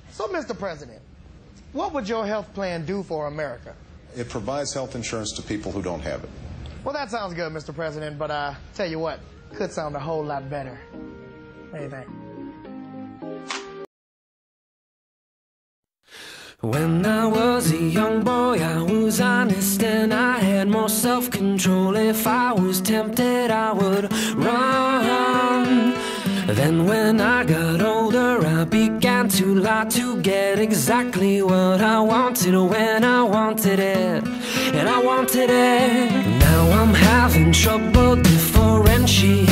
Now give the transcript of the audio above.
So, Mr. President, what would your health plan do for America? It provides health insurance to people who don't have it. Well, that sounds good, Mr. President, but tell you what, could sound a whole lot better. What do you think? When I was a young boy, I was honest and I had more self-control. If I was tempted, I would run. Then when I got older, I began to lie to get exactly what I wanted when I wanted it, and I wanted it. Now I'm having trouble differentiating